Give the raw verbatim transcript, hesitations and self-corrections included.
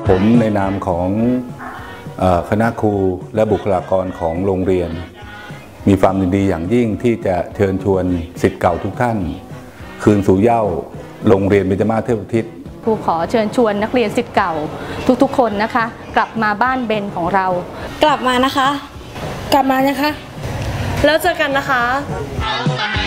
ผมในนามของคณะครูและบุคลากรของโรงเรียนมีความยินดีอย่างยิ่งที่จะเชิญชวนศิษย์เก่าทุกท่านคืนสู่เหย้าโรงเรียนเบญจมาศเทพอุทิศครูขอเชิญชวนนักเรียนศิษย์เก่าทุกๆคนนะคะกลับมาบ้านเบญของเรากลับมานะคะกลับมานะคะแล้วเจอกันนะคะ